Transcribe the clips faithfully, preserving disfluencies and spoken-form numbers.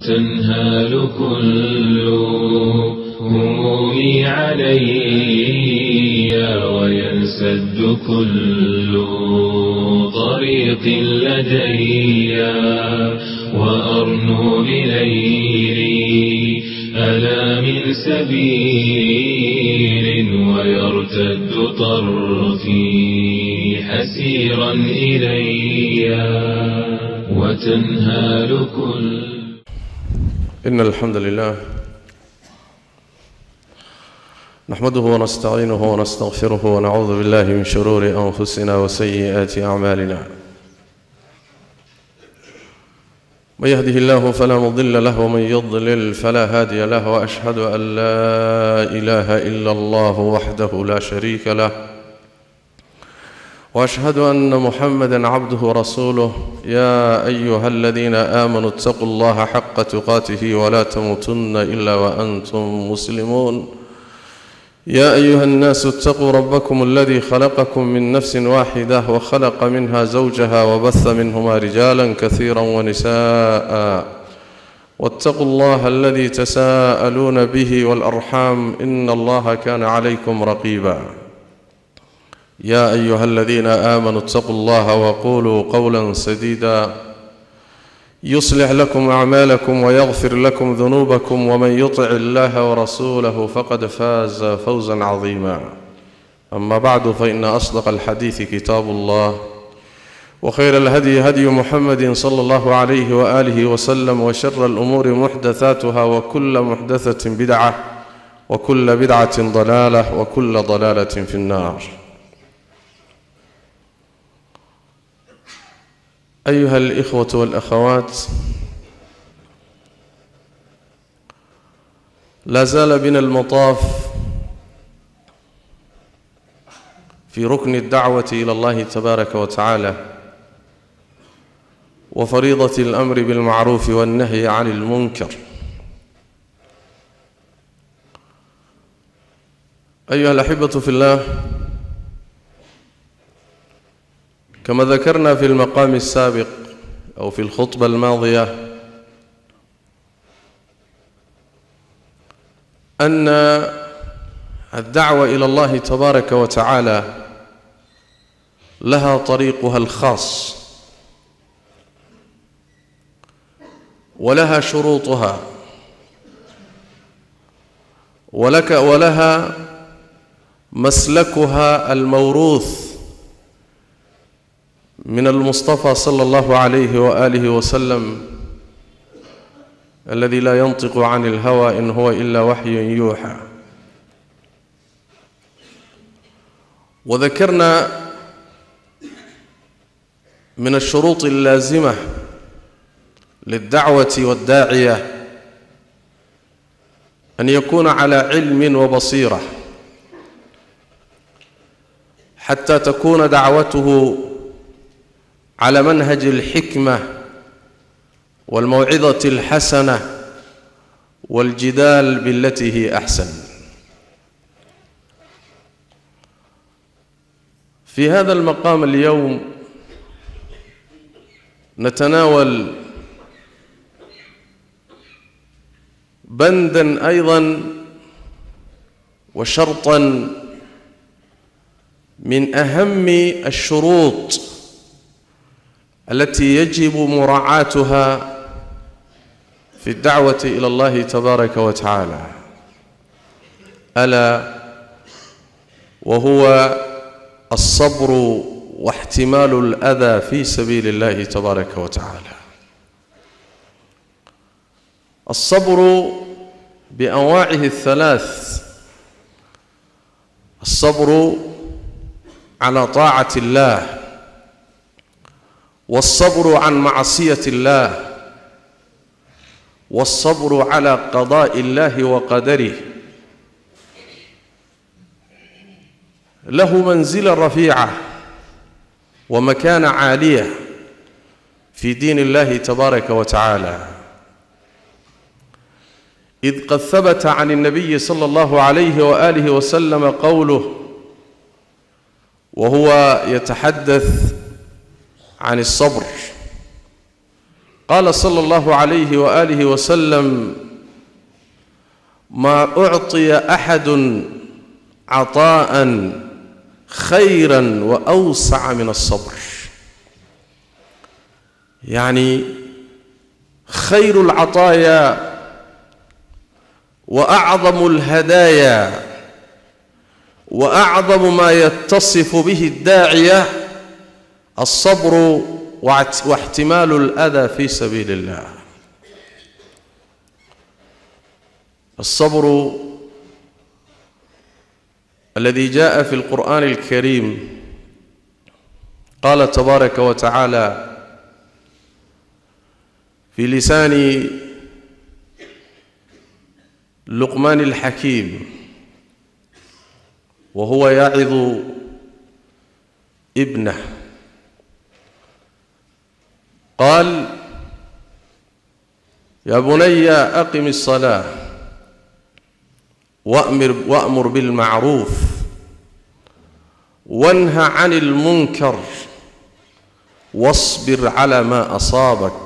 تنهال كل همومي علي وينسد كل طريق لدي وأرنو بليلي ألا من سبيل ويرتد طرفي حسيرا إلي وتنهال كل. إن الحمد لله نحمده ونستعينه ونستغفره ونعوذ بالله من شرور أنفسنا وسيئات أعمالنا. من يهده الله فلا مضل له ومن يضلل فلا هادي له، وأشهد أن لا إله إلا الله وحده لا شريك له، وأشهد أن محمدًا عبده ورسوله. يا أيها الذين آمنوا اتقوا الله حق تقاته ولا تموتن إلا وأنتم مسلمون. يا أيها الناس اتقوا ربكم الذي خلقكم من نفس واحدة وخلق منها زوجها وبث منهما رجالا كثيرا ونساء، واتقوا الله الذي تساءلون به والأرحام إن الله كان عليكم رقيبا. يا أيها الذين آمنوا اتقوا الله وقولوا قولا سديدا يصلح لكم أعمالكم ويغفر لكم ذنوبكم، ومن يطع الله ورسوله فقد فاز فوزا عظيما. أما بعد، فإن أصدق الحديث كتاب الله، وخير الهدي هدي محمد صلى الله عليه وآله وسلم، وشر الأمور محدثاتها، وكل محدثة بدعة، وكل بدعة ضلالة، وكل ضلالة في النار. أيها الإخوة والأخوات، لا زال بنا المطاف في ركن الدعوة إلى الله تبارك وتعالى وفريضة الأمر بالمعروف والنهي عن المنكر. أيها الأحبة في الله، كما ذكرنا في المقام السابق أو في الخطبة الماضية أن الدعوة إلى الله تبارك وتعالى لها طريقها الخاص ولها شروطها ولك ولها مسلكها الموروث من المصطفى صلى الله عليه وآله وسلم، الذي لا ينطق عن الهوى إن هو إلا وحي يوحى. وذكرنا من الشروط اللازمة للدعوة والداعية أن يكون على علم وبصيرة، حتى تكون دعوته على منهج الحكمة والموعظة الحسنة والجدال بالتي هي أحسن. في هذا المقام اليوم نتناول بندا أيضا وشرطا من أهم الشروط التي يجب مراعاتها في الدعوة إلى الله تبارك وتعالى، ألا وهو الصبر واحتمال الأذى في سبيل الله تبارك وتعالى. الصبر بأنواعه الثلاث: الصبر على طاعة الله، والصبر عن معصية الله، والصبر على قضاء الله وقدره. له منزلة رفيعة ومكانة عالية في دين الله تبارك وتعالى، إذ قد ثبت عن النبي صلى الله عليه وآله وسلم قوله وهو يتحدث عن الصبر، قال صلى الله عليه وآله وسلم: ما أعطي أحد عطاء خيرا وأوسع من الصبر. يعني خير العطايا وأعظم الهدايا وأعظم ما يتصف به الداعية الصبر واحتمال الأذى في سبيل الله. الصبر الذي جاء في القرآن الكريم، قال تبارك وتعالى في لسان لقمان الحكيم وهو يعظ ابنه، قال: يا بني أقم الصلاة وأمر, وأمر بالمعروف وانهى عن المنكر واصبر على ما أصابك.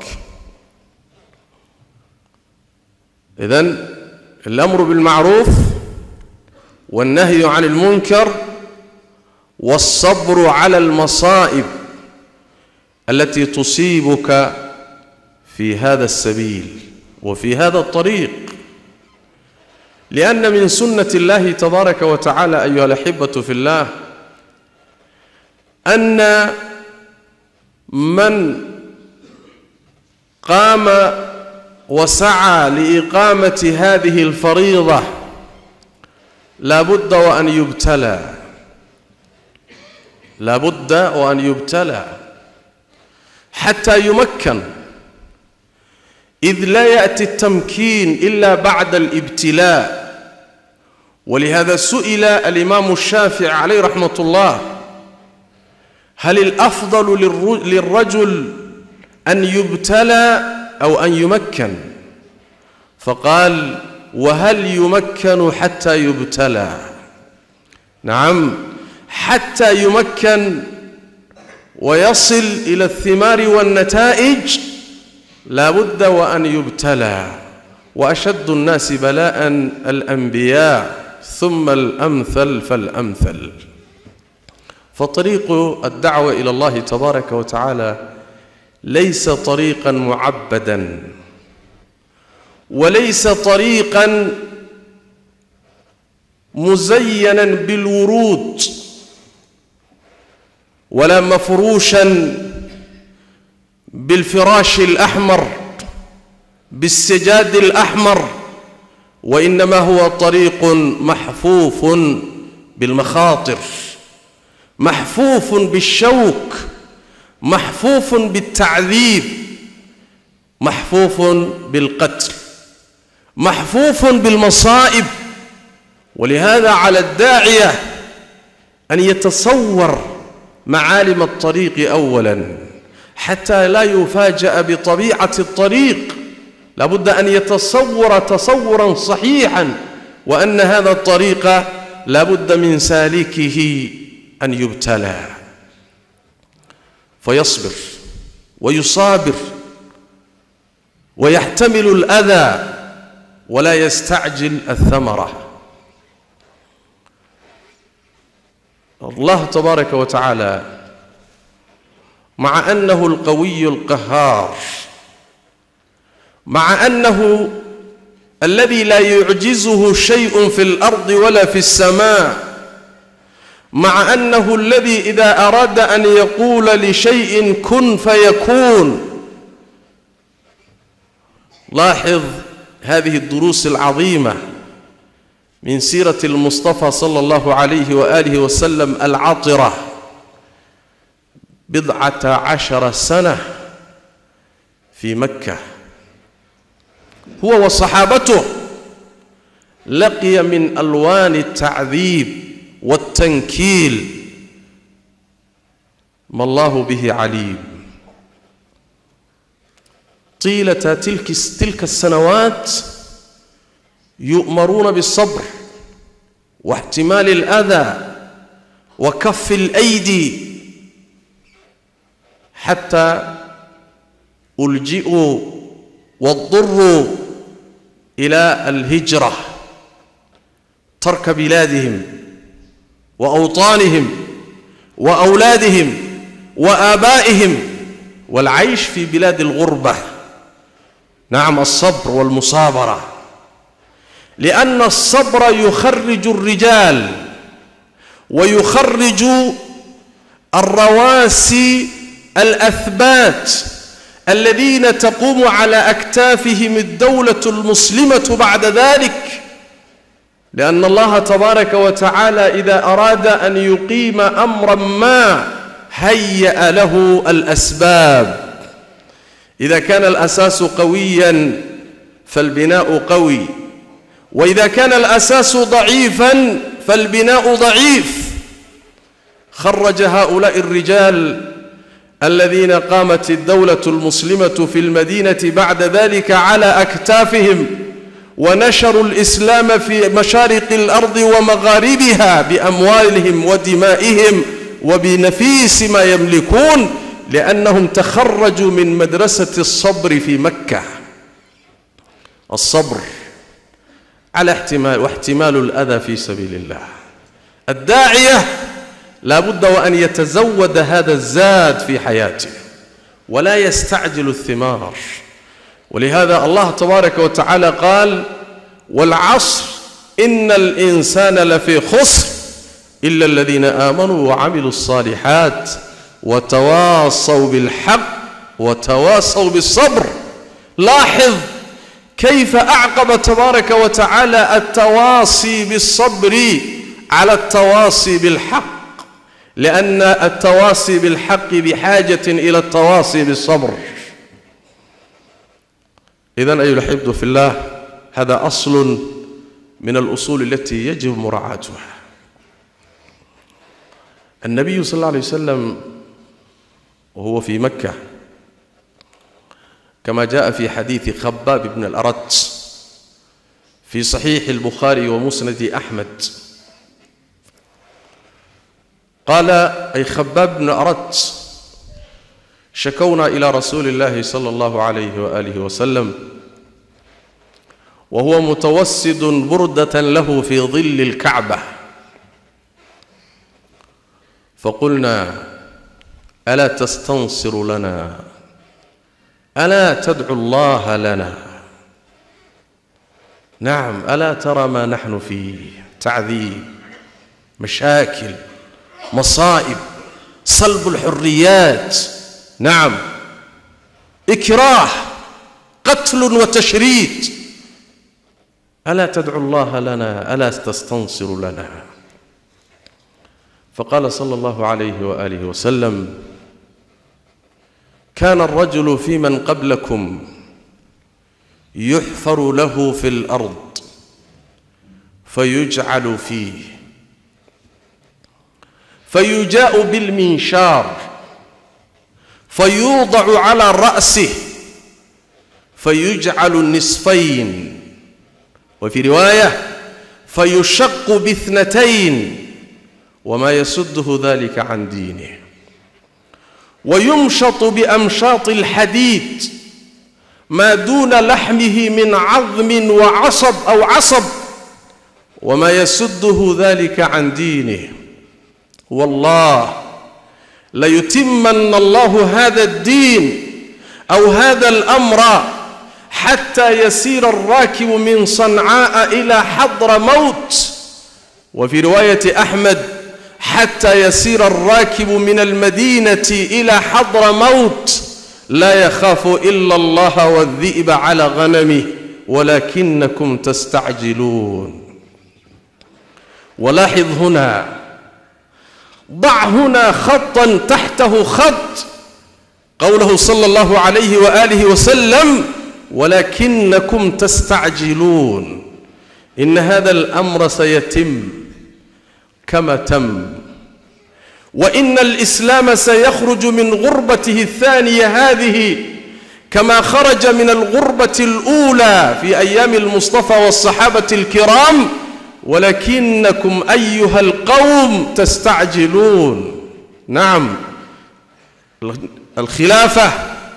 إذن الأمر بالمعروف والنهي عن المنكر والصبر على المصائب التي تصيبك في هذا السبيل وفي هذا الطريق، لأن من سنة الله تبارك وتعالى أيها الأحبة في الله أن من قام وسعى لإقامة هذه الفريضة لا بد وأن يبتلى، لا بد وأن يبتلى حتى يمكن، إذ لا يأتي التمكين إلا بعد الابتلاء. ولهذا سئل الإمام الشافعي عليه رحمة الله: هل الأفضل للرجل أن يبتلى أو أن يمكن؟ فقال: وهل يمكن حتى يبتلى؟ نعم، حتى يمكن ويصل إلى الثمار والنتائج لا بد وأن يبتلى. وأشد الناس بلاء الأنبياء ثم الأمثل فالأمثل. فطريق الدعوة إلى الله تبارك وتعالى ليس طريقا معبدا، وليس طريقا مزينا بالورود، ولا مفروشا بالفراش الأحمر بالسجاد الأحمر، وإنما هو طريق محفوف بالمخاطر، محفوف بالشوك، محفوف بالتعذيب، محفوف بالقتل، محفوف بالمصائب. ولهذا على الداعية أن يتصور معالم الطريق أولا حتى لا يفاجأ بطبيعة الطريق. لابد أن يتصور تصورا صحيحا وأن هذا الطريق لابد من سالكه أن يبتلى فيصبر ويصابر ويحتمل الأذى ولا يستعجل الثمرة. الله تبارك وتعالى مع أنه القوي القهار، مع أنه الذي لا يعجزه شيء في الأرض ولا في السماء، مع أنه الذي إذا أراد أن يقول لشيء كن فيكون. لاحظ هذه الدروس العظيمة من سيرة المصطفى صلى الله عليه وآله وسلم العطرة. بضعة عشر سنة في مكة هو وصحابته، لقي من ألوان التعذيب والتنكيل ما الله به عليم. طيلة تلك تلك السنوات يؤمرون بالصبر واحتمال الأذى وكف الأيدي، حتى ألجئوا واضطروا إلى الهجرة، ترك بلادهم وأوطانهم وأولادهم وآبائهم والعيش في بلاد الغربة. نعم، الصبر والمصابرة، لأن الصبر يخرج الرجال ويخرج الرواسي الأثبات الذين تقوم على أكتافهم الدولة المسلمة بعد ذلك، لأن الله تبارك وتعالى إذا أراد أن يقيم أمرا ما هيأ له الأسباب. إذا كان الأساس قويا فالبناء قوي، وإذا كان الأساس ضعيفا فالبناء ضعيف. خرج هؤلاء الرجال الذين قامت الدولة المسلمة في المدينة بعد ذلك على أكتافهم، ونشروا الإسلام في مشارق الأرض ومغاربها بأموالهم ودمائهم وبنفيس ما يملكون، لأنهم تخرجوا من مدرسة الصبر في مكة. الصبر على احتمال واحتمال الأذى في سبيل الله. الداعية لا بد وأن يتزود هذا الزاد في حياته ولا يستعجل الثمار. ولهذا الله تبارك وتعالى قال: والعصر إن الإنسان لفي خسر إلا الذين آمنوا وعملوا الصالحات وتواصوا بالحق وتواصوا بالصبر. لاحظ كيف أعقب تبارك وتعالى التواصي بالصبر على التواصي بالحق، لأن التواصي بالحق بحاجة إلى التواصي بالصبر. إذن أيها الأحبة في الله، هذا أصل من الأصول التي يجب مراعاتها. النبي صلى الله عليه وسلم وهو في مكة كما جاء في حديث خباب بن الأرت في صحيح البخاري ومسند أحمد، قال: أي خباب بن الأرت شكونا إلى رسول الله صلى الله عليه وآله وسلم وهو متوسد بردة له في ظل الكعبة، فقلنا: ألا تستنصر لنا؟ ألا تدعو الله لنا؟ نعم، ألا ترى ما نحن فيه؟ تعذيب، مشاكل، مصائب، سلب الحريات، نعم، إكراه، قتل وتشريد. ألا تدعو الله لنا؟ ألا تستنصر لنا؟ فقال صلى الله عليه وآله وسلم: كان الرجل في من قبلكم يحفر له في الأرض فيجعل فيه، فيجاء بالمنشار فيوضع على رأسه فيجعل النصفين، وفي رواية فيشق باثنتين، وما يسده ذلك عن دينه، ويمشط بأمشاط الحديد ما دون لحمه من عظم وعصب أو عصب، وما يسده ذلك عن دينه. والله ليتمن الله هذا الدين أو هذا الأمر حتى يسير الراكب من صنعاء إلى حضر موت، وفي رواية أحمد: حتى يسير الراكب من المدينة إلى حضر موت لا يخاف إلا الله والذئب على غنمه ولكنكم تستعجلون. ولاحظ هنا، ضع هنا خطا تحته خط، قوله صلى الله عليه وآله وسلم: ولكنكم تستعجلون. إن هذا الأمر سيتم كما تم، وإن الإسلام سيخرج من غربته الثانية هذه كما خرج من الغربة الأولى في أيام المصطفى والصحابة الكرام، ولكنكم أيها القوم تستعجلون. نعم، الخلافة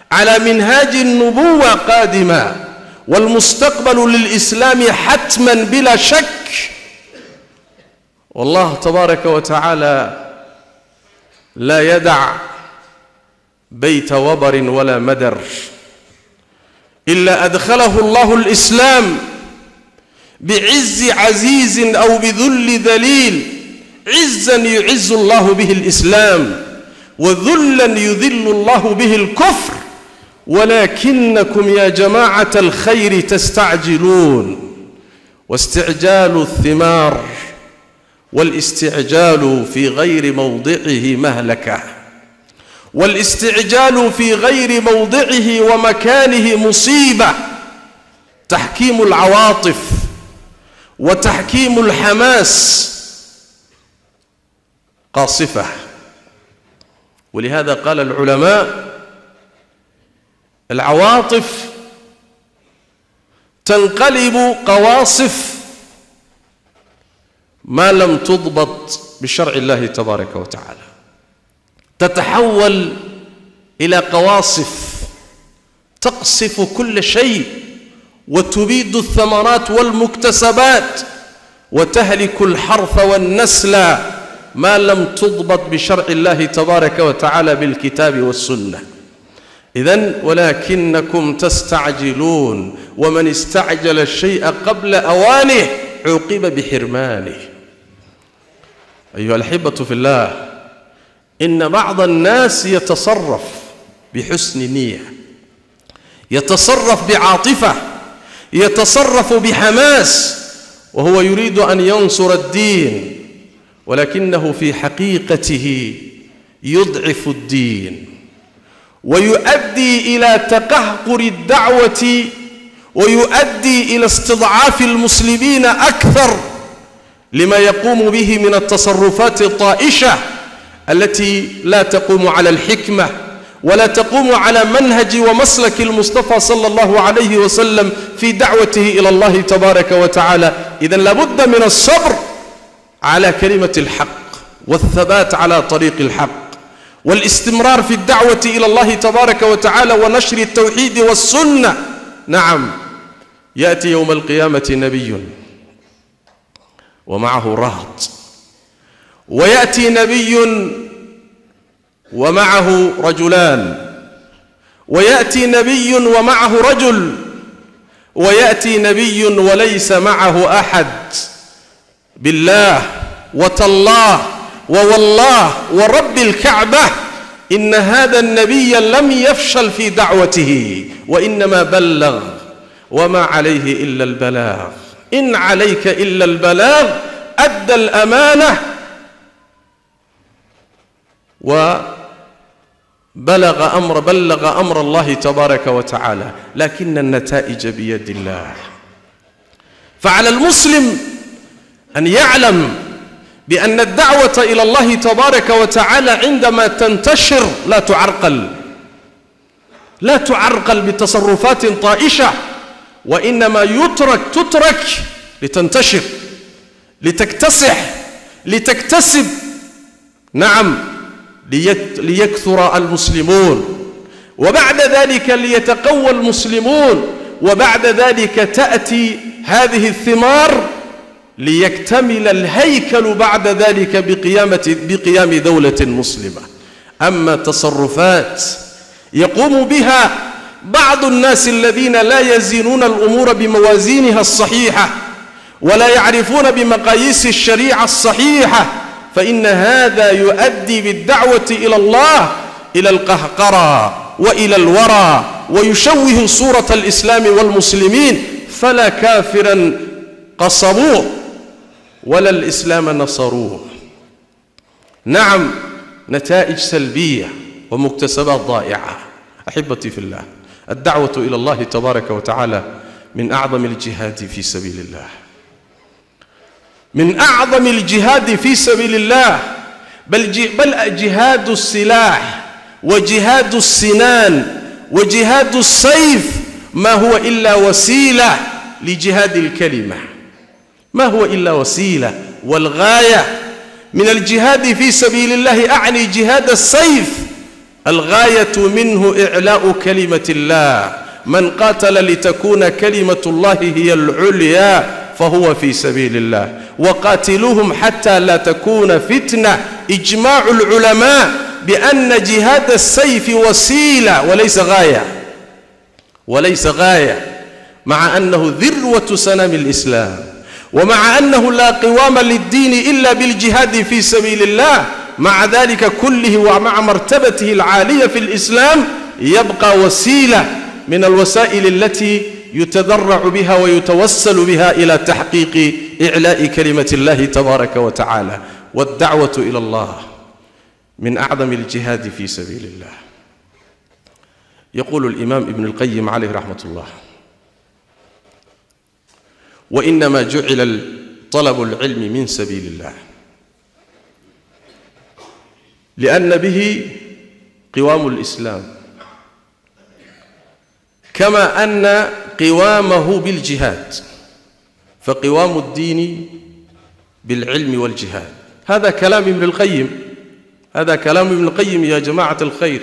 على منهاج النبوة قادما، والمستقبل للإسلام حتما بلا شك. والله تبارك وتعالى لا يدع بيت وبر ولا مدر إلا أدخله الله الإسلام بعز عزيز أو بذل ذليل. عزا يعز الله به الإسلام، وذلا يذل الله به الكفر. ولكنكم يا جماعة الخير تستعجلون، واستعجال الثمار والاستعجال في غير موضعه مهلكة، والاستعجال في غير موضعه ومكانه مصيبة. تحكيم العواطف وتحكيم الحماس قاصفة. ولهذا قال العلماء: العواطف تنقلب قواصف ما لم تضبط بشرع الله تبارك وتعالى، تتحول إلى قواصف تقصف كل شيء وتبيد الثمرات والمكتسبات وتهلك الحرث والنسل ما لم تضبط بشرع الله تبارك وتعالى بالكتاب والسنة. إذن ولكنكم تستعجلون، ومن استعجل الشيء قبل أوانه عوقب بحرمانه. أيها الأحبة في الله، إن بعض الناس يتصرف بحسن نية، يتصرف بعاطفة، يتصرف بحماس، وهو يريد أن ينصر الدين، ولكنه في حقيقته يضعف الدين ويؤدي إلى تقهقر الدعوة، ويؤدي إلى استضعاف المسلمين أكثر لما يقوم به من التصرفات الطائشة التي لا تقوم على الحكمة ولا تقوم على منهج ومسلك المصطفى صلى الله عليه وسلم في دعوته إلى الله تبارك وتعالى. إذن لابد من الصبر على كلمة الحق، والثبات على طريق الحق، والاستمرار في الدعوة إلى الله تبارك وتعالى ونشر التوحيد والسنة. نعم، يأتي يوم القيامة نبي ومعه رهط، ويأتي نبي ومعه رجلان، ويأتي نبي ومعه رجل، ويأتي نبي وليس معه أحد. بالله وتالله ووالله ورب الكعبة إن هذا النبي لم يفشل في دعوته، وإنما بلغ وما عليه إلا البلاغ. إن عليك إلا البلاغ، أدى الأمانة وبلغ أمر بلغ أمر الله تبارك وتعالى، لكن النتائج بيد الله. فعلى المسلم أن يعلم بأن الدعوة إلى الله تبارك وتعالى عندما تنتشر لا تعرقل، لا تعرقل بتصرفات طائشة، وإنما يترك تترك لتنتشر، لتكتسح، لتكتسب. نعم، ليكثر المسلمون، وبعد ذلك ليتقوى المسلمون، وبعد ذلك تأتي هذه الثمار ليكتمل الهيكل بعد ذلك بقيامة بقيام دولة مسلمة. أما تصرفات يقوم بها بعض الناس الذين لا يزنون الأمور بموازينها الصحيحة ولا يعرفون بمقاييس الشريعة الصحيحة، فإن هذا يؤدي بالدعوة إلى الله إلى القهقرة وإلى الورى، ويشوه صورة الإسلام والمسلمين. فلا كافرا قصبوه ولا الإسلام نصروه. نعم، نتائج سلبية ومكتسبات ضائعة. أحبتي في الله، الدعوة إلى الله تبارك وتعالى من أعظم الجهاد في سبيل الله، من أعظم الجهاد في سبيل الله، بل بل جهاد السلاح وجهاد السنان وجهاد السيف ما هو إلا وسيلة لجهاد الكلمة، ما هو إلا وسيلة. والغاية من الجهاد في سبيل الله أعني جهاد السيف الغاية منه إعلاء كلمة الله. من قاتل لتكون كلمة الله هي العليا فهو في سبيل الله. وقاتلوهم حتى لا تكون فتنة. إجماع العلماء بأن جهاد السيف وسيلة وليس غاية، وليس غاية، مع أنه ذروة سنام الإسلام، ومع أنه لا قوام للدين إلا بالجهاد في سبيل الله. مع ذلك كله ومع مرتبته العالية في الإسلام يبقى وسيلة من الوسائل التي يتذرع بها ويتوسل بها إلى تحقيق إعلاء كلمة الله تبارك وتعالى. والدعوة إلى الله من أعظم الجهاد في سبيل الله. يقول الإمام ابن القيم عليه رحمة الله: وإنما جعل طلب العلم من سبيل الله لأن به قوام الإسلام، كما أن قوامه بالجهاد، فقوام الدين بالعلم والجهاد. هذا كلام ابن القيم، هذا كلام ابن القيم يا جماعة الخير.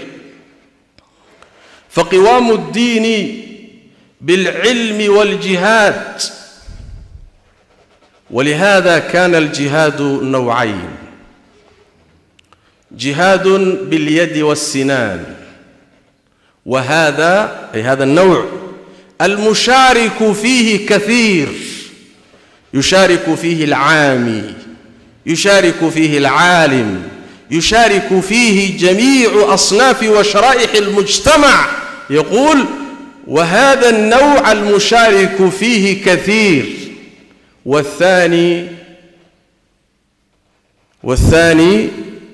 فقوام الدين بالعلم والجهاد. ولهذا كان الجهاد نوعين: جهاد باليد والسنان، وهذا أي هذا النوع المشارك فيه كثير، يشارك فيه العامي، يشارك فيه العالم، يشارك فيه جميع أصناف وشرائح المجتمع. يقول: وهذا النوع المشارك فيه كثير. والثاني والثاني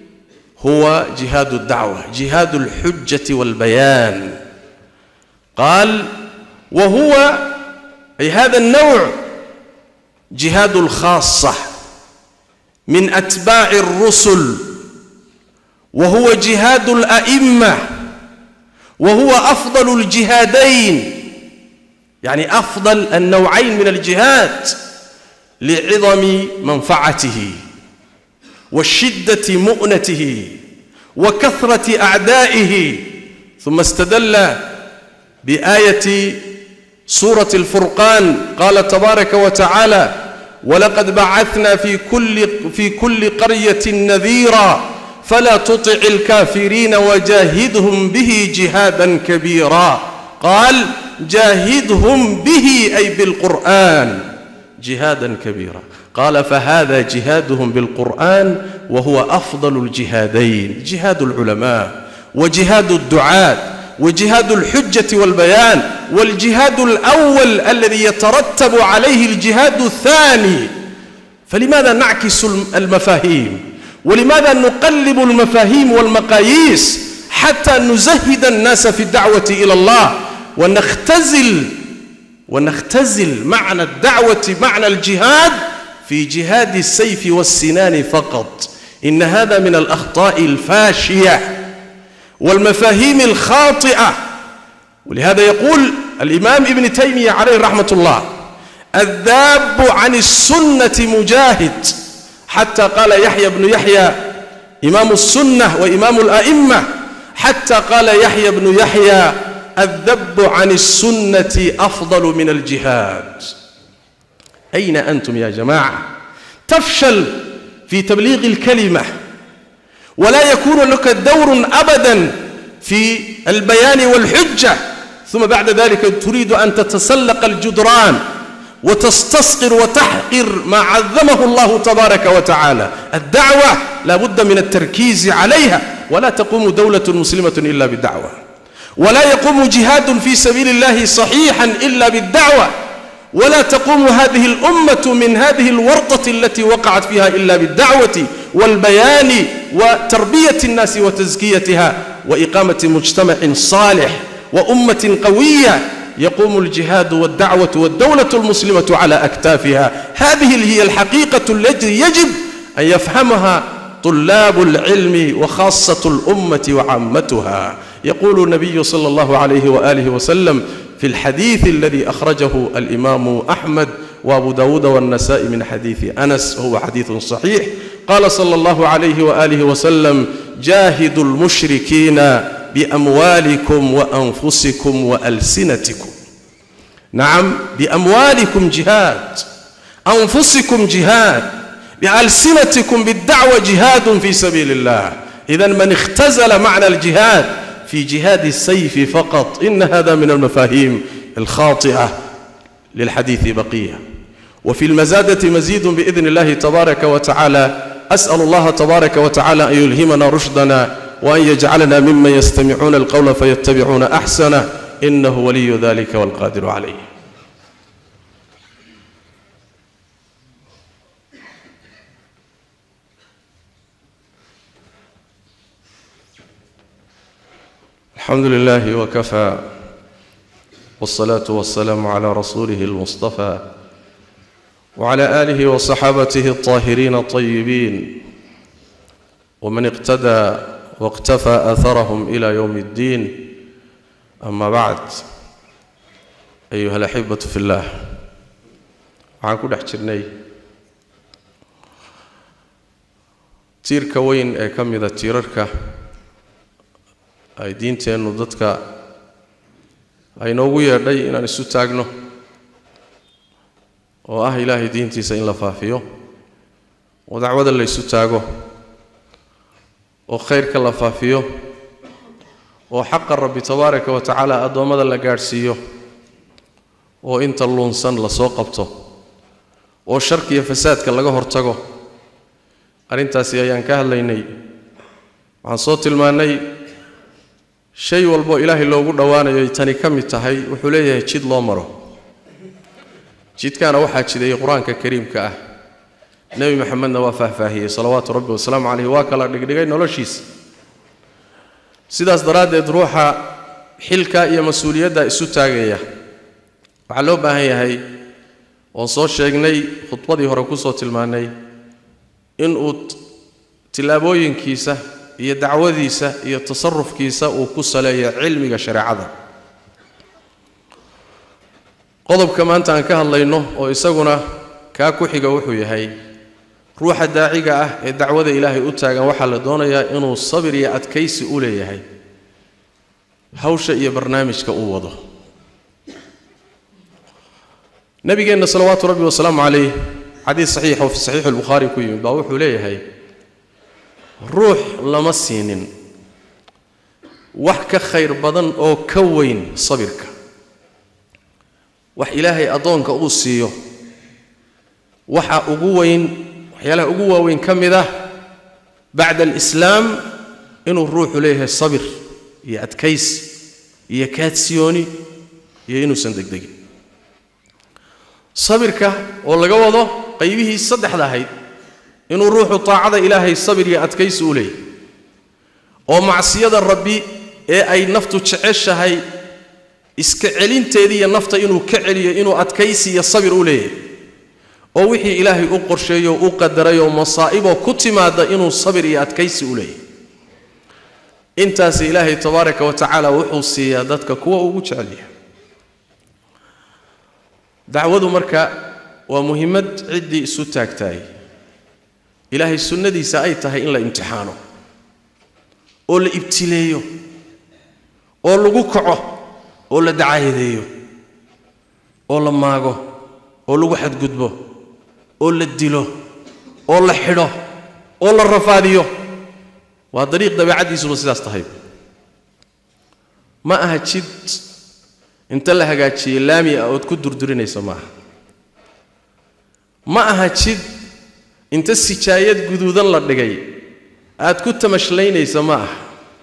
هو جهاد الدعوة، جهاد الحجة والبيان. قال: وهو أي هذا النوع جهاد الخاصة من أتباع الرسل، وهو جهاد الأئمة، وهو أفضل الجهادين، يعني أفضل النوعين من الجهاد لعظم منفعته وشدة مؤنته وكثرة أعدائه. ثم استدل بآية سورة الفرقان، قال تبارك وتعالى: ولقد بعثنا في كل, في كل قرية نذيرا فلا تطع الكافرين وجاهدهم به جهادا كبيرا. قال: جاهدهم به أي بالقرآن جهادا كبيرا. قال: فهذا جهادهم بالقرآن وهو أفضل الجهادين، جهاد العلماء وجهاد الدعاة وجهاد الحجة والبيان، والجهاد الأول الذي يترتب عليه الجهاد الثاني. فلماذا نعكس المفاهيم؟ ولماذا نقلب المفاهيم والمقاييس حتى نزهد الناس في الدعوة إلى الله ونختزل ونختزل معنى الدعوة، معنى الجهاد في جهاد السيف والسنان فقط؟ إن هذا من الأخطاء الفاشية والمفاهيم الخاطئة. ولهذا يقول الإمام ابن تيمية عليه رحمة الله: الذاب عن السنة مجاهد. حتى قال يحيى بن يحيى إمام السنة وإمام الأئمة، حتى قال يحيى بن يحيى: الذب عن السنة أفضل من الجهاد. أين أنتم يا جماعة؟ تفشل في تبليغ الكلمة، ولا يكون لك دور أبدا في البيان والحجة، ثم بعد ذلك تريد أن تتسلق الجدران وتستصغر وتحقر ما عظمه الله تبارك وتعالى. الدعوة لا بد من التركيز عليها، ولا تقوم دولة مسلمة إلا بالدعوة، ولا يقوم جهاد في سبيل الله صحيحا إلا بالدعوة، ولا تقوم هذه الأمة من هذه الورطة التي وقعت فيها إلا بالدعوة والبيان وتربية الناس وتزكيتها وإقامة مجتمع صالح وأمة قوية يقوم الجهاد والدعوة والدولة المسلمة على أكتافها. هذه هي الحقيقة التي يجب أن يفهمها طلاب العلم وخاصة الأمة وعامتها. يقول النبي صلى الله عليه وآله وسلم في الحديث الذي أخرجه الإمام أحمد وأبو داود والنسائي من حديث أنس، هو حديث صحيح، قال صلى الله عليه وآله وسلم: جاهدوا المشركين بأموالكم وأنفسكم وألسنتكم. نعم، بأموالكم جهاد، أنفسكم جهاد، بألسنتكم بالدعوة جهاد في سبيل الله. إذن من اختزل معنى الجهاد في جهاد السيف فقط إن هذا من المفاهيم الخاطئة للحديث بقية. وفي المزادة مزيد بإذن الله تبارك وتعالى. أسأل الله تبارك وتعالى أن يلهمنا رشدنا وأن يجعلنا ممن يستمعون القول فيتبعون أحسنه، إنه ولي ذلك والقادر عليه. الحمد لله وكفى، والصلاة والسلام على رسوله المصطفى وعلى آله وصحابته الطاهرين الطيبين ومن اقتدى واقتفى أثرهم إلى يوم الدين. أما بعد، أيها الأحبة في الله، waxaan ku dhex jirnay tiirka weyn ee ka mida tiirarka ay diinteennu dadka ay noogu yeedhay inaan isu taagno, oo ah ilaahay diintiisa in la faafiyo, oo dacwada la isu taago, oo khayrka la faafiyo, oo xaqa rabbi tabaaraka wa tacaala addoommada la gaadhsiiyo, oo inta lunsan la soo qabto, oo sharki iyo fasaadka laga hortago. arrintaasi ayaan ka hadlaynay. waxaan soo tilmaannay shay walbo ilaahay loogu dhowaanayo tani ka mid tahay wuxuu leeyahay jid loo maro. jidkaana waxaa jiday qur-aanka kariimka ah, nebi maxamedna waa faahfaahiyey salawaatu rabbi wasalaamu calayhi, waa kala dhigdhigay noloshiisa. sidaas daraaddeed ruuxa xilka iyo mas-uuliyadda isu taagaya waxaa loo baahan yahay, oon soo sheegnay khudbadii hore ku soo tilmaannay, inuu tilaabooyinkiisa iyo dacwadiisa iyo tasarufkiisa uu ku saleeyo cilmiga shareecada. qodobka maanta aan ka hadlayno oo isaguna kaa ku xiga wuxuu yahay ruuxa daaciga ah ee dacwada ilaahay u taagan waxaa la doonayaa inuu sabir iyo adkaysi u leeyahay hawsha iyo barnaamijka uu wado. nabigeenna salawaatu rabbi wasalaamu calayh xadiis saxiix oo fi saxiix albukhaari ku yimid baa wuxuu leeyahay ruux lama siinin wax ka khayr badan oo ka weyn sabirka. wax ilaahay addoonka uu siiyo waxa ugu weyn, waxyaalaha ugu waaweyn ka mid ah bacda alislaam inuu ruuxu leeyahay sabir iyo adkaysi iyo kaadsiyooni iyo inuusan degdegin. sabirka oo laga wado qaybihii saddexda ahayd, inuu ruuxu taacada ilaahay sabir iyo adkaysi u leeyahay, oo macsiyada rabbi ee ay naftu jeceshahay iska celinteedii iyo nafta inuu ka celiyo inuu adkaysi iyo sabir u leeyahay, oo wixii ilaahay u qorsheeyo u qadaray oo masaa'iboo ku timaada inuu sabir iyo adkaysi u leeyahay. intaas ilaahay tabaaraka wa tacaala wuxuu siiyaa dadka kuwa ugu jecel yahay. dacwadu marka waa muhiimad ciddii isu taagtaay ilaahay sunnadiisa ay tahay in la imtixaano oo la ibtileeyo oo lagu kaco oo la dacaayadeeyo oo la maago oo lagu xadgudbo oo la dilo oo la xidho oo la rafaadiyo. waa dariiq dabeecadiisuba sidaas tahay. ma aha jid inta la hagaajiyey laami ah ood ku durdurinayso maaha. ma aha jid inta sijaayad guduudan la dhigay aad ku tamashlaynayso ma aha.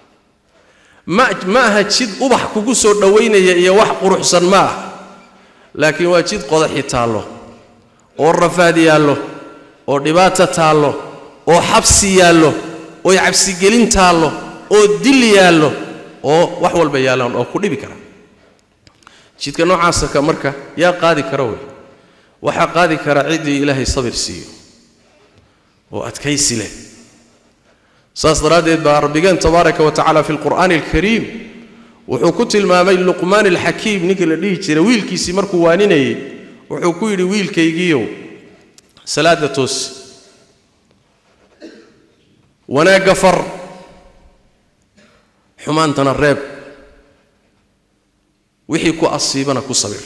ma aha jid ubax kugu soo dhowaynaya iyo wax quruxsan ma aha. laakiin waa jid qodaxi taallo oo rafaad yaallo oo dhibaato taallo oo xabsi yaallo oo cabsigelin taallo oo dil yaallo oo wax walba yaalaan oo ku dhibi kara. jidka noocaasa ka marka yaa qaadi kara wey waxaa qaadi kara ciddii ilaahay sabir siiyo oo adkaysi leh. saas daraaddeed baa rabbigeen tabaaraka wa tacaala fi lqur'aani alkariim wuxuu ku tilmaamay luqmaan alxakiim ninkii la dhihi jiray wiilkiisii markuu waaninayay wuxuu ku yidhi wiilkaygiiyow salaada toosi, wanaagga far, xumaantana reeb wixii ku asiibana ku sabir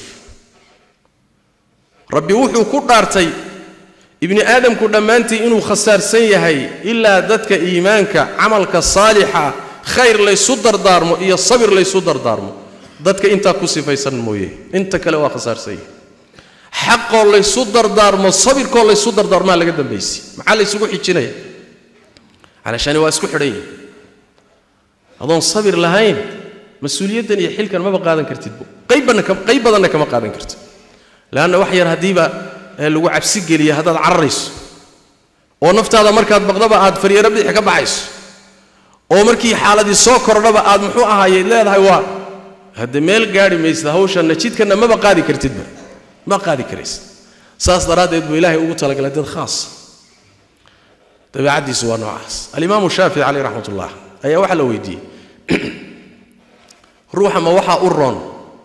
rabbi wuxuu ku dhaartay ibni aadamku dhammaantii inuu khasaarsan yahay ilaa dadka iimaanka camalka saalixa khayr laysu dardaarmo iyo sabir laysu dardaarmo dadka intaa ku sifaysan mooye inta kale waa khasaarsan yahay xaqoo laysu dardaarmo sabirkoo laysu dardaarmaa laga dambaysi maxaa laysugu xijinaya علشان واسكو خدين اظن صبر لهين مسؤوليتنا iyo xilkan ma qaadan kartid qaybana qaybadana kama qaadan kartid laana wax yar hadiiba lagu cabsi geliyo hadaad carrayso oo naftaada markaad baqdaba aad fariiro bixi ka baxayso oo markii xaaladii soo kordhaba aad muxuu ahaayay leedahay waa hada meel gaari meesda hawshan jidkana ma qaadi kartid ma qaadi karays saas daraadeed buu ilaahay ugu talagalay dad khaas tabiicadii soo noocaas al-imam Shaafi'i alayhi rahmatullah ayaa waxa la weydiiyay ruuxa ma waxa u roon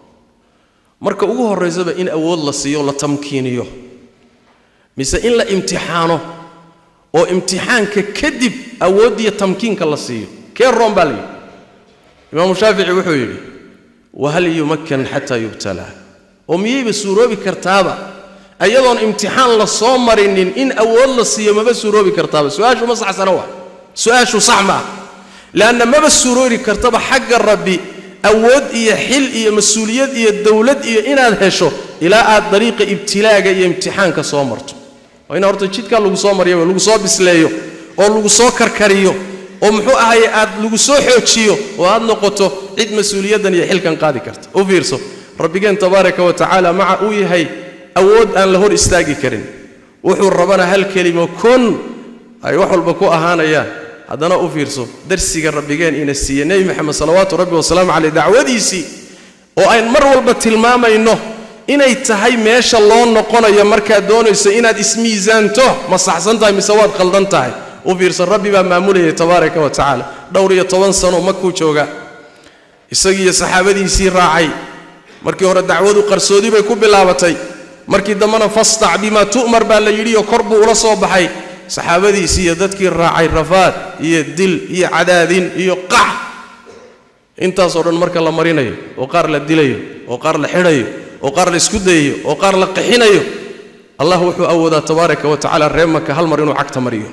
marka ugu horeysaba in awood la siiyo la tamkiiniyo mise in la imtixaano oo imtixaanka kadib awood iyo tamkiinka la siiyo kee roon baa lii imam Shaafi'i wuxuu yiri wa hal yumakkan hatta yubtala oo miyay suuroobi kartaaba ayadoon imtixaan la soo marinin in awood la siiyo ma suuroobi kartaaba su'aashu ma saxsana waa su'aashu sax ma laana ma suuroobi kartaba xagga rabbi awood iyo xil iyo mas'uuliyad iyo dawlad iyo inaad hesho ilaa aad dariiqa ibtilaaga iyo imtixaanka soo marto oo in horta jidka lagu soo mariyo lagu soo bisleeyo oo lagu soo karkariyo oo muxuu ahaay aad lagu soo xoojiyo oo aad noqoto cid mas'uuliyadan iyo xilkan qaadi karta oo fiirso rabbigeen tabaaraka wa taala maca uu yahay awood aan la hor istaagi karin wuxuu rabana hal kelimo kun ay wax walba ku ahaanayaan hadana u fiirso darsiga rabbigeen ina siiyay nabi maxamed salawaatu rabbi wa salaam alayhi dacwadiisi oo ay mar walba tilmaamayno inay tahay meesha loo noqonayo marka doonayso inaad ismiisaanto ma saxsan tahay mise waad qaldan tahay u fiirso rabbi baa maamulaya tabaaraka wa taala dhowr iyo toban sano makuu jooga isagii saxaabadiisii raacay markii hore dacwadu qarsoodi bay ku bilaabatay markii damana fastac bima tu'mar baa la yiri oo korbu ula soo baxay saxaabadiisii iyo dadkii raacay rafaad iyo dil iyo cadaadin iyo qax intaas oo dhan marka la marinayo oo qaar la dilayo oo qaar la xirayo oo qaar la isku dayayo oo qaar la qixinayo allah wuxuu awoodaa tabaaraka wa taala reemaka hal mar inuu cagta mariyo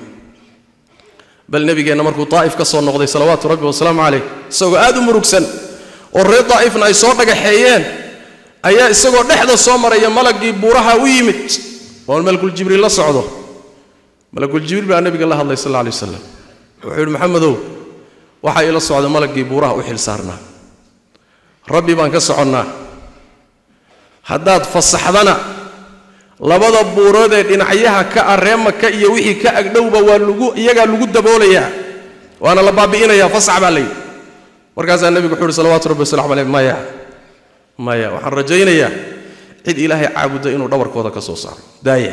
bal nabigeena markuu taa'if ka soo noqday salawaatu rabbi wa salaamu alayhi isagoo aad u murugsan oo reer taa'ifna ay soo dhagaxeeyeen ayaa isagoo dhexda soo maraya malagii buuraha u yimid oo malakul jibriil la socdo malakul jibriil baa nabiga la hadlay sallallahu alayhi wasallam wuxuu yiri maxamedow waxa ila socdo malagii buuraha u xil saarnaa rabbi baan ka soconnaa haddaad fasaxdana labada buurood ee dhinacyaha ka areemaka iyo wixii ka agdhowba waa lagu iyaga lagu daboolayaa waana la baabi'inayaa fasax baa leeyahay markaas nabigu wuxuu yiri salawaatu rabbi sallallahu alayhi maya maya waxaan rajaynayaa cid ilaahay caabudo inuu dhabarkooda ka soo saaro daaya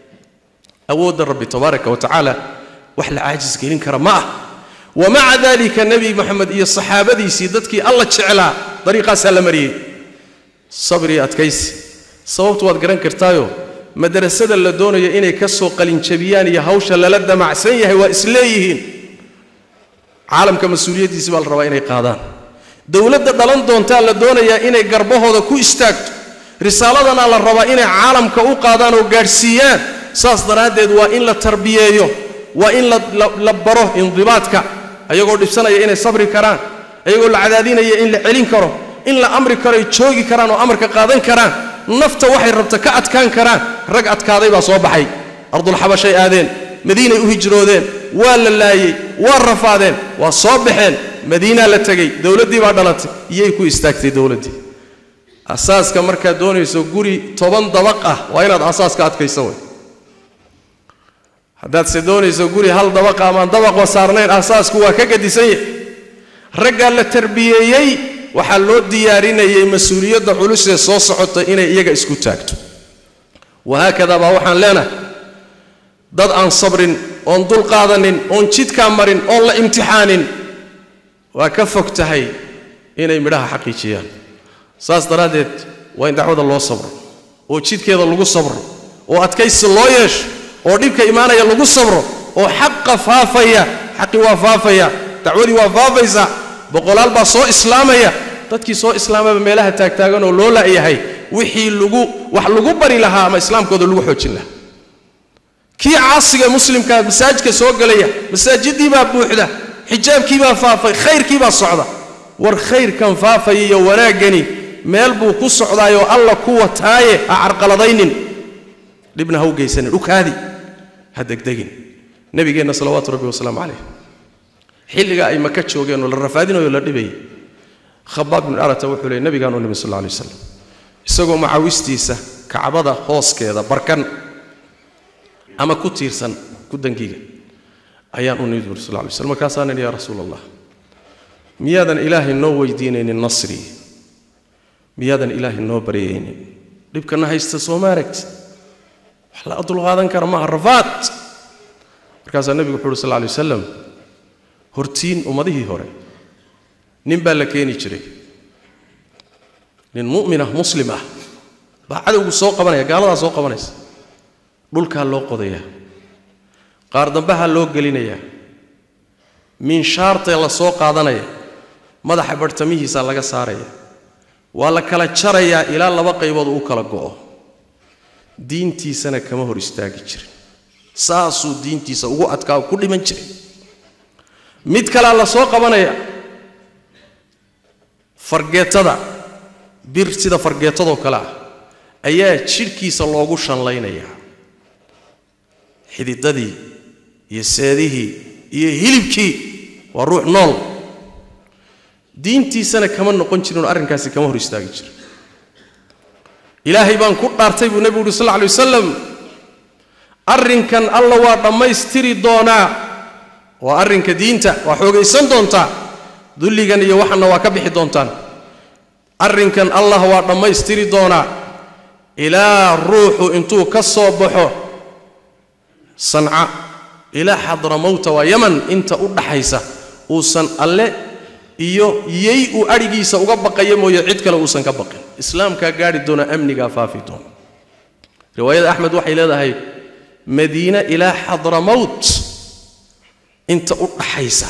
awood rabbi tabaaraka wa taala wax la aajis gelin kara ma wa ma'a dalika nabi muhammad iyo saxaabadiisi dadkii alla jeclaa dariiqaas la mariyay sabri adkaysi sababtu waad garan kartaayo madrasada la doonayo inay ka soo qalin jabiyaan iyo hawsha la damacsan yahay waa isleeyihiin caalamka mas'uuliyadiisa baa la rabaa inay qaadaan dawladda dhalan doonta la doonaya inay garbahooda ku istaagto risaaladana la rabaa inay caalamka u qaadaan oo gaarsiiyaan saas daraadeed waa in la tarbiyeeyo waa in la la baro indibaadka ayagoo dhibsanaya inay sabri karaan ayagoo la cadaadinaya in la celin karo in la amri karo joogi karaan oo amarka qaadan karaan nafta waxay rabta ka adkaan karaan rag adkaaday baa soo baxay ardul xabashay aadeen madiina u hijroodeen waa la laayay waa rafaadeen waa soo baxeen madiina la tagay dawladii baa dhalatay iyay ku istaagtay dawladii asaaska marka doonayso guri toban dabaq ah waa inaad asaaska adkayso way hadaad se doonayso guri hal dabaq ama dabaq wasaarnayn asaasku waa ka gadisan yahay ragga la tarbiyeeyay waxa loo diyaarinayay mas'uuliyadda culus ee soo socota inay iyaga isku taagto وهكذا با waxaan leenahay dad aan sabrin oon dul qaadanin oon jidka marin oon la imtixaanin waa ka fogtahay inay midhaha xaqiijiyaan saas daraadeed waa in dacwada loo sabro oo jidkeeda lagu sabro oo adkaysi loo yeesho oo dhibka iimaanaya lagu sabro oo xaq faafaya xaqi waa faafaya dacwadii waa faafaysa boqolaal baa soo islaamaya dadkii soo islaamaba meelaha taagtaagan oo loo laayahay wixii lagu wax lagu bari lahaa ama islaamkooda lagu xoojin lahaa kii caasiga muslimka masaajidka soo galaya masaajidii baa buuxda xijaabkii baa faafay khayrkii baa socda war khayrkan faafay iyo wanaagani meel buu ku socdaayo alla ku wataaye arqaladaynin dibna haw geysanin u kaadi hadegdegin nabigeena salawaatu rabbi wasalaam alayhi xilliga ay maka joogeen oo la rafaadinayo la dhibay khabbab ibn arata wuxuu leeyahay nabiga nabi sallallahu alayhi wasallam isagoo macaawistiisa kacbada hooskeeda barkan ama ku tiirsan ku dangiga ayaan u nabi sallallahu alayhi wasallam ka saanan ya rasuulallah miyadan ilaahi noo weydiinaynin nasri miyadan ilaahi noo bariyaynin dibkana haysta Soomaaragti wax la adul qaadan kara ma rafaad markaas nabigu wuxuu sallallahu alayhi wasallam hortiin umadihii hore nin baa la keeni jiray nin mu'min ah muslim ah baa cadowgu soo qabanaya gaalada soo qabanaysa dhulka loo qodaya qaar dambaha loo gelinaya min shaarta la soo qaadanaya madaxa bartamihiisa laga saaraya waa la kala jaraya ilaa laba qaybood uu kala go'o diintiisana kama hor istaagi jirin saasuu diintiisa ugu adkaa ku dhiman jiray mid kale la soo qabanaya fargeetada bir sida fargeetado kala ayaa jirkiisa loogu shanlaynaya xididadii iyo seedihii iyo hilibkii waa ruux nool diintiisana kama noqon jirin arrinkaasi kama hor istaagi jirin ilaahay baan ku dhaartay buu nabigu sallallahu alayhi wasallam arrinkan alla waa dhamaystiri doonaa waa arrinka diinta waa xoogaysan doontaa dulligan iyo waxana waa ka bixi doontaan arrinkan allah waa dhamaystiri doonaa ilaa ruuxu intuu ka soo baxo sanca ilaa xadramawta waa yaman inta u dhaxaysa uusan alle iyo yey uu arigiisa uga baqayo mooyo cid kale uusan ka baqin islaamka gaari doona amniga faafi doona riwaayada ahmed waxay leedahay madiina ila xadramawt inta u dhaxaysa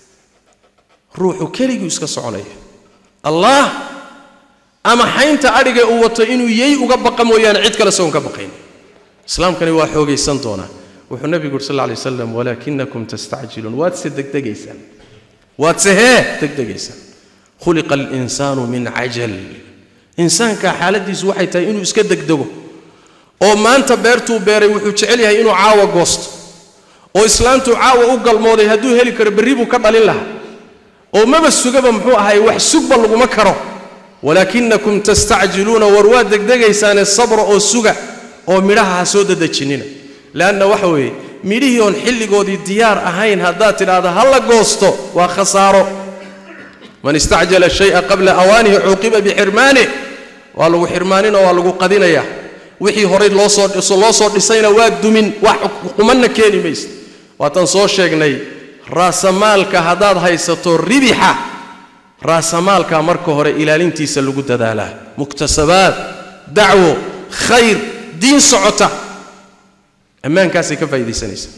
ruuxu kaligu iska soconaya allah ama haynta ariga uu wato inuu yey uga baqa mooyaan cid kale soo ka baqayn islaamkani waa xoogaysan doona wuxuu nabigu sallallahu alayhi wasallam walakinakum tasta'jilun waad sidegdegaysan waad sahe degdegaysan khuliqa al-insanu min ajal insaanka xaaladiisu waxay tahay inuu iska degdego oo maanta beertuu beeray wuxuu jecel yahay inuu caawa goosto oo islaantu caawa u galmooday haduu heli karo bari buu ka dhalin lahaa oo maba sugaba muxuu ahay wax sugba laguma karo walakinakum tasta'jiluna warwa degdegaysan sabr oo suga oo midhaha soo dadajinina laana waxa weey midhihii on xilligoodii diyaar ahayn hadaa tiraada hal goosto waa khasaaro man istajala shay'a qabla awanihi uqiba bihirmani waa lagu xirmaanina waa lagu qadinaya wixii horay loo soo dhiso loo soo dhisayna waa dumin wax xukumanna keeni meys waatan soo sheegnay raasamaalka hadaad haysato ribixa raasamaalka marka hore ilaalintiisa lagu dadaalaa muktasabaad dacwo khayr diin socota ammaankaasi ka faa'iideysanaysa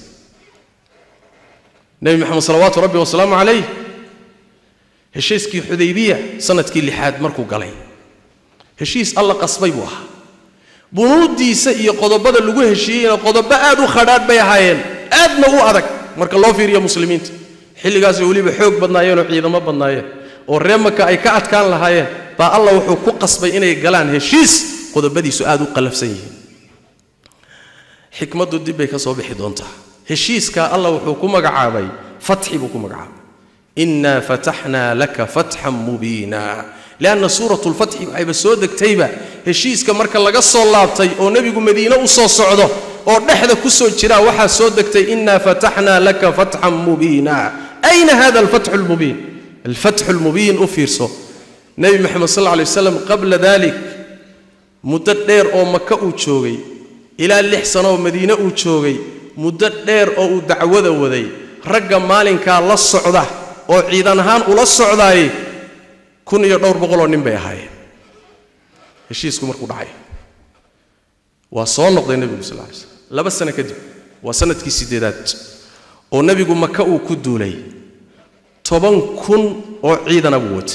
nabi maxamed salawaatu rabbi wa salaamu alayhi heshiiskii xudaybiya sanadkii lixaad markuu galay heshiis alla qasbay buu ahaa bunuudiisa iyo qodobada lagu heshiiyayna qodobo aad u khadhaad bay ahaayeen aadna u adag marka loo fiiriyo muslimiinta xilligaas waliba xoog badnaayeen oo ciidamo badnaayeen oo reemaka ay ka adkaan lahaayeen baa alla wuxuu ku qasbay inay galaan heshiis qodobadiisu aad u qalafsan yihiin xikmadu dib bay ka soo bixi doontaa heshiiska alla wuxuu ku magacaabay fathi buu ku magacaabay inna fatahna laka fathan mubina laana suuratul fath ay soo degtayba heshiiska marka laga soo laabtay oo nabigu madiina u soo socdo oo dhexda ku soo jira waxa soo degtay inna fatahna laka fathan mubina ayna hada al-fath al-mubin al-fath al-mubin ufirso nabi muhammad sallallahu alayhi wasallam qabla dhalik muddo dheer oo makka uu joogay ila lix sano madiina uu joogay muddo dheer oo uu dacwada waday ragga maalinka la socda oo ciidan ahaan ula socdaay kun iyo dhowr boqol oo nin bay ahaayeen heshiisku markuu dhacay waa soo noqday nabigu sallallahu alayhi wasallam laba sano kadib waa sanadkii sideedaad oo nabigu makka uu ku duulay toban kun oo ciidan abu watay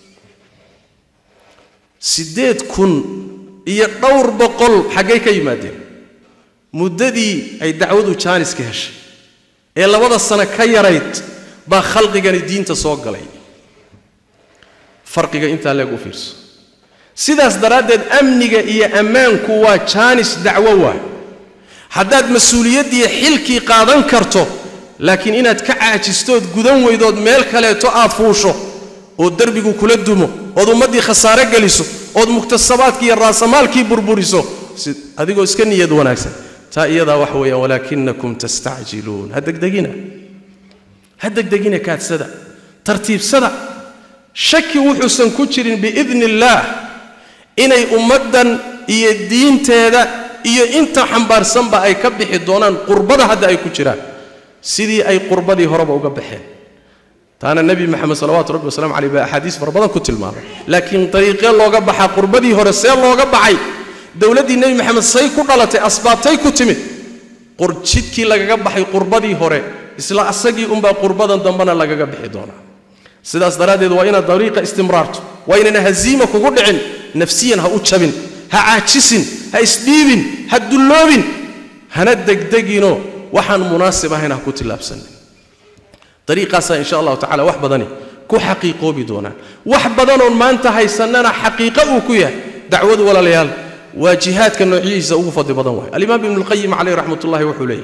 sideed kun iyo dhowr boqol xagee ka yimaadeen muddadii ay dacwadu jaanis ka heshay ee labada sano ka yarayd baa khalqigani diinta soo galay farqiga inta leeg u fiirso sidaas daraadeed amniga iyo ammaanku waa jaanis dacwo waa haddaad mas'uuliyadii xilkii qaadan karto laakiin inaad ka caajistood gudan weydood meel kaleeto aad fuusho oo darbigu kula dumo oo ummadii khasaare galiso oo muktasabaadkii raasamaalkii burburiso adigoo iska niyad wanaagsan taa iyada wax weeyaan walaakinakum tastaajiluun hadagdagina hadagdagina kaadsada tartiibsada shaki wuxuusan ku jirin biidnillaah inay ummadan iyo diinteeda iyo inta xambaarsanba ay ka bixi doonaan qurbada hadda ay ku jiraan sidii ay qurbadii horeba uga baxeen taana nabi maxamed sallallahu alayhi wasallam ali ba ahadiis farbadan ku tilmaamay laakiin dariiqe looga baxa qurbadii hore see looga baxay dawladii nabi maxamed say ku dhalatay asbaabtay ku timid qurjidkii lagaga baxay qurbadii hore isla asagii umba qurbadan dambana lagaga bixi doonaa sidaas daraadeed waa ina dariiqa istimraarto waa ina haziima kugu dhicin nafsiyan ha u jabin ha aajisin ha isdiibin ha dulloobin hana degdegino waxaan munaasib ahayn ha ku tilaabsan dariiqaas insha Allah ta'ala wax badani ku xaqiiqoobi doona wax badan oo maanta haysanana xaqiiqo uu ku yahay dacwadu walaalayaal waa jihaadka noociisa ugu fadli badan waay al-imam ibn al-qayyim alayhi rahmatullahi wa hulayh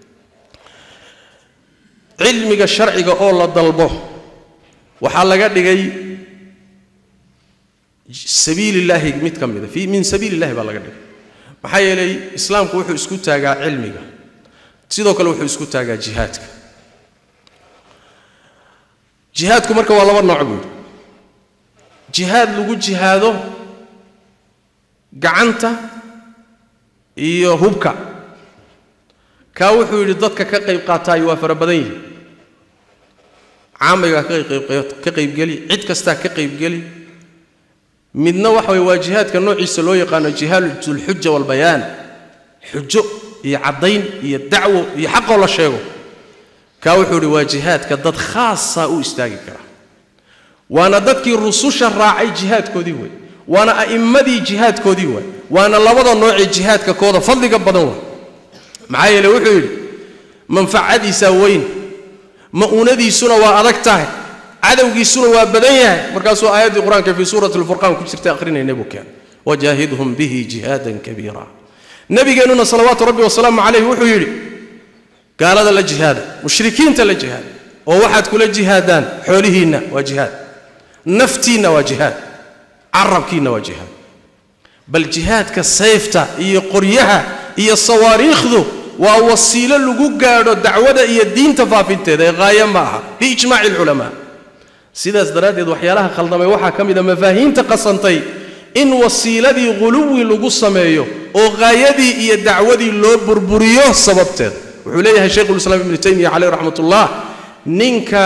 cilmiga sharciga oo la dalbo waxa laga dhigay sabiilillahi mid kamida fi min sabiilillahi baa laga dhigay maxay yeelay islaamku wuxuu isku taagaa cilmiga sidoo kale wuxuu isku taagaa jihaadka jihaadku marka waa laba nooc buu jihaad lagu jihaado gacanta iyo hubka ka wuxuu yiri dadka ka qayb qaatay waa fara badan yihiin caamiga ka qayb ka qayb gali cid kasta ka qayb gali midna waxa way waajihaadka noociisa loo yaqaan jihaadul hujja wal bayan hujjo iyo cadayn iyo dacwo iyo xaq la sheego ka wuxuu yiri waajihaadka dad khaasa u istaagi kara waana dadkii rususha raacay jihaadkoodii way وانا ائمدي جهاد كودي واي وانا لبدا نوع جهاد كودا فضلك بدن واي معايا لو وحو منفعدي سوين مؤندي سنه وا ادغتاه عدوغي سنه وا بدن yahay markaas oo aayadii quraanka fi suurat al-furqan ku jirtay akhrinayna bukan wajahidhum bihi jihadan kabira nabigeenuna sallallahu rabbi wa sallam alayhi wuxuu yiri gaalada la jihaada mushrikiinta la jihaada oo waxaad kula jihaadaan xoolihiina waa jihaad naftiina waa jihaad عربكينا وجهاد بل جهاد كسيفتا iyo qoryaha iyo sawaariikhdu waa wasiilo lagu gaaro dacwada iyo diinta faafinteeda qaaya maaha bi ijmaac ulama sidaas daraadeed waxyaalaha khaldamay waxa kamida mafaahiimta qasantay in wasiiladii quluwi lagu sameeyo oo qaayadii iyo dacwadii loo burburiyo sababteed wuxuu leeyahay sheekh islaam ibn taymiyyah alayhi rahmatullah ninka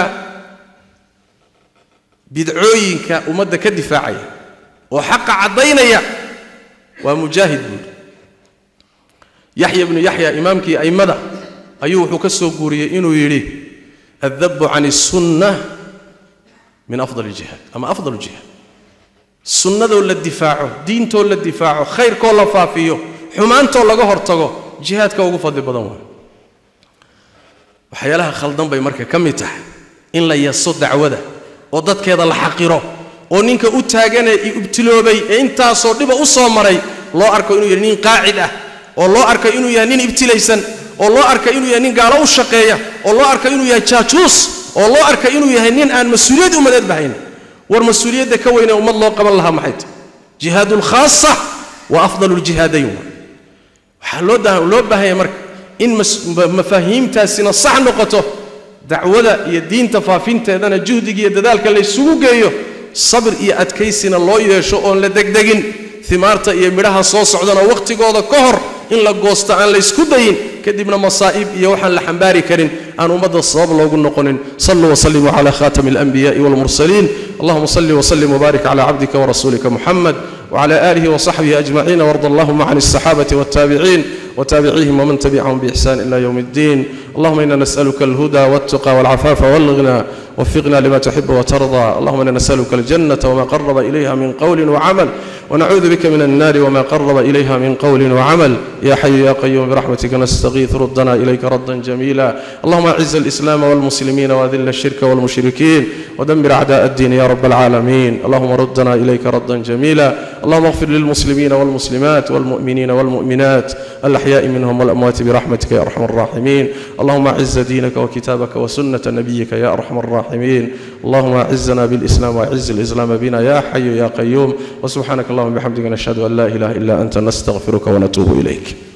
bidcooyinka umada ka difaacay وحق عضينيا ومجاهد بود يحيى بن يحيى إمامك أي مدى أيوه كسو قوري إنه يري الذب عن السنة من أفضل الجهاد أما أفضل الجهاد السنة ولا الدفاع دين ولا الدفاع خير كل فافيه حمان ولا قهر تجو جهاد كوقف هذا بدون وحيالها خلدان بيمرك كم يتح إن لا يصد دعوة وضد كذا الحقيرة ونينك أتاجنا يبتلوبي أنت صديب أصامري الله أركو إنه ينين قاعدة والله أركو إنه ينين ابتليسن والله أركو إنه ينين قالوا الشقية والله أركو إنه يجاتوس والله أركو إنه ينين عن مسؤولية أمد بهين والمسؤولية ده كوينة أمد الله قبل لها محيط جهاد الخاصة وأفضل الجهادين حلو ده لو بهاي مرك إن مفاهيم تاسين الصح نقطه دعوة يدين تفافين تهدنا جهدك يدذلك اللي سوقيه صبر إيه أتكيسنا الله يشوء لدقدقين ثمارته إيه مرها صوص عدنا وقت قوضة كهر إن لقوست عن ليسكدين كدبنا مصائب يوحن لحنباري كرين أن أمد الصواب الله قلنا قلن صلوا وسلموا على خاتم الأنبياء والمرسلين اللهم صل وسلم وبارك على عبدك ورسولك محمد وعلى آله وصحبه أجمعين وارض اللهم عن الصحابة والتابعين وتابعيهم ومن تبعهم بإحسان إلى يوم الدين. اللهم إنا نسألك الهدى والتقى والعفاف والغنى، وفقنا لما تحب وترضى. اللهم إنا نسألك الجنة وما قرب إليها من قول وعمل، ونعوذ بك من النار وما قرب إليها من قول وعمل. يا حي يا قيوم برحمتك نستغيث، ردنا إليك ردا جميلا. اللهم أعز الإسلام والمسلمين وأذل الشرك والمشركين ودمر أعداء الدين يا رب العالمين. اللهم ردنا إليك ردا جميلا. اللهم اغفر للمسلمين والمسلمات والمؤمنين والمؤمنات الأحياء منهم والأموات برحمتك يا أرحم الراحمين. اللهم أعز دينك وكتابك وسنة نبيك يا أرحم الراحمين. اللهم أعزنا بالإسلام وأعز الإسلام بنا يا حي يا قيوم. وسبحانك اللهم وبحمدك نشهد أن لا إله إلا أنت نستغفرك ونتوب إليك.